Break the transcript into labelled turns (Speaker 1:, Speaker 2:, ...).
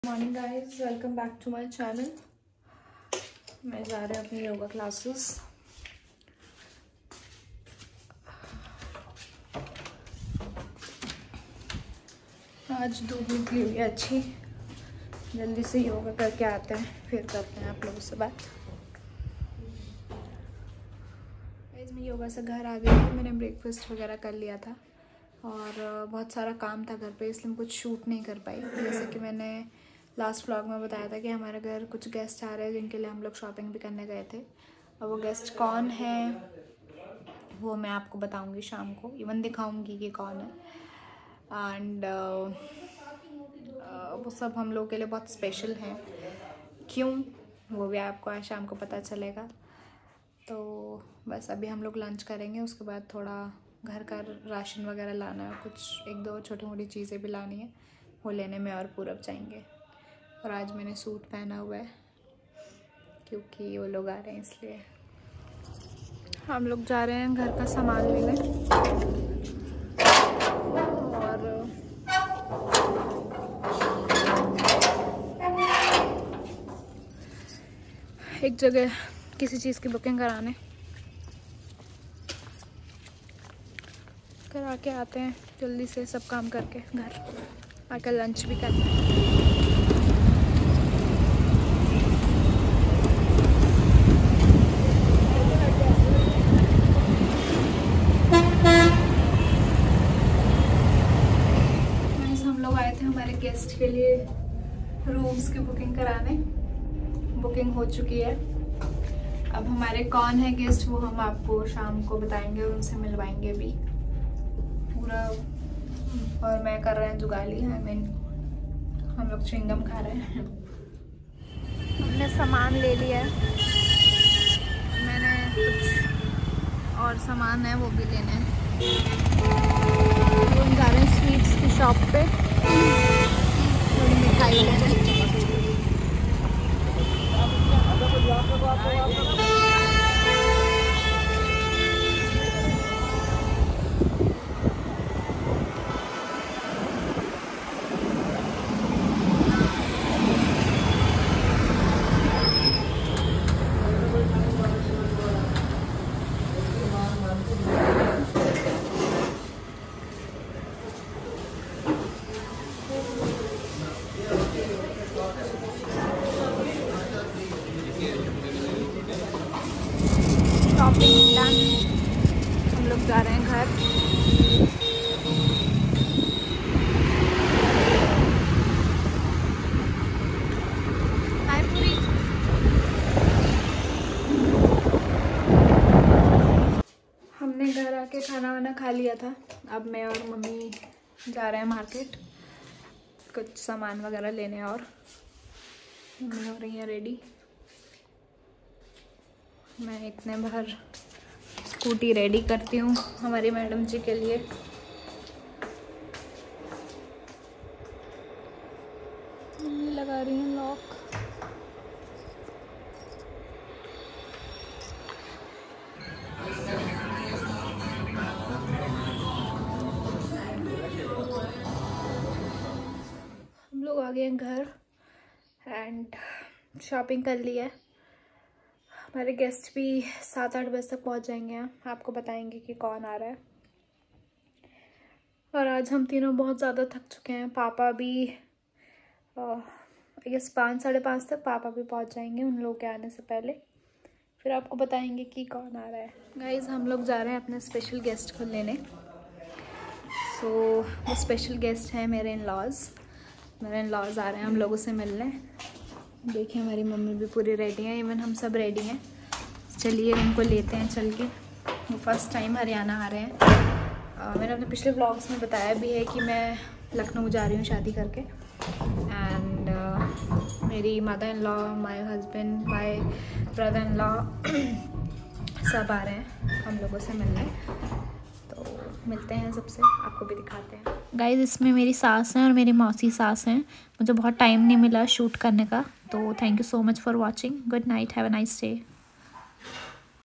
Speaker 1: Morning guys, welcome back to my channel. मैं जा रही हूँ अपनी योगा क्लासेस। आज धूप निकली हुई है अच्छी। जल्दी से योगा करके आते हैं, फिर करते हैं आप लोगों से बात। गाइस, मैं योगा से घर आ गई थी। मैंने ब्रेकफास्ट वगैरह कर लिया था और बहुत सारा काम था घर पे, इसलिए मैं कुछ शूट नहीं कर पाई। जैसे कि मैंने लास्ट व्लॉग में बताया था कि हमारे घर कुछ गेस्ट आ रहे हैं जिनके लिए हम लोग शॉपिंग भी करने गए थे। और वो गेस्ट कौन है वो मैं आपको बताऊंगी शाम को, इवन दिखाऊंगी कि कौन है। एंड वो सब हम लोग के लिए बहुत स्पेशल है। क्यों, वो भी आपको आज शाम को पता चलेगा। तो बस अभी हम लोग लंच करेंगे, उसके बाद थोड़ा घर का राशन वगैरह लाना है, कुछ एक दो छोटी मोटी चीज़ें भी लानी है, वो लेने में और पूरब जाएंगे। और आज मैंने सूट पहना हुआ है क्योंकि वो लोग आ रहे हैं, इसलिए हम लोग जा रहे हैं घर का सामान लेने। और एक जगह किसी चीज़ की बुकिंग करा के आते हैं जल्दी से, सब काम करके घर आकर लंच भी करते हैं। हमारे गेस्ट के लिए रूम्स की बुकिंग कराने, बुकिंग हो चुकी है। अब हमारे कौन है गेस्ट वो हम आपको शाम को बताएंगे और उनसे मिलवाएंगे भी पूरा। और मैं कर रहे हैं जुगाली, हम लोग च्युइंगम खा रहे हैं। हमने सामान ले लिया है, मैंने कुछ और सामान है वो भी लेना है। हम जा रहे हैं स्वीट्स की शॉप पे, थोड़ी मिठाई लेने। शॉपिंग डन, हम लोग जा रहे हैं घर। हमने घर आके खाना वाना खा लिया था। अब मैं और मम्मी जा रहे हैं मार्केट कुछ सामान वगैरह लेने, और मम्मी हो रही है रेडी। मैं इतने भर स्कूटी रेडी करती हूँ हमारी मैडम जी के लिए। लगा रही हूँ लॉक। हम लोग आ गए हैं घर एंड शॉपिंग कर ली है। हमारे गेस्ट भी 7-8 बजे तक पहुंच जाएंगे। आपको बताएंगे कि कौन आ रहा है। और आज हम तीनों बहुत ज़्यादा थक चुके हैं। पापा भी आई गेस 5-5:30 तक पापा भी पहुंच जाएंगे उन लोगों के आने से पहले। फिर आपको बताएंगे कि कौन आ रहा है। गाइज़, हम लोग जा रहे हैं अपने स्पेशल गेस्ट को लेने। वो स्पेशल गेस्ट हैं मेरे इन-लॉज़। मेरे इन-लॉज़ आ रहे हैं हम लोगों से मिलने। देखिए हमारी मम्मी भी पूरी रेडी है, इवन हम सब रेडी हैं। चलिए उनको लेते हैं चल के। वो फर्स्ट टाइम हरियाणा आ रहे हैं। मैंने अपने पिछले व्लॉग्स में बताया भी है कि मैं लखनऊ जा रही हूँ शादी करके। एंड मेरी mother in law, my husband, my brother in law सब आ रहे हैं हम लोगों से मिलने। तो मिलते हैं सबसे, आपको भी दिखाते हैं। गाइस, इसमें मेरी सास हैं और मेरी मौसी सास हैं। मुझे बहुत टाइम नहीं मिला शूट करने का, तो thank you so much for watching. Good night, have a nice day.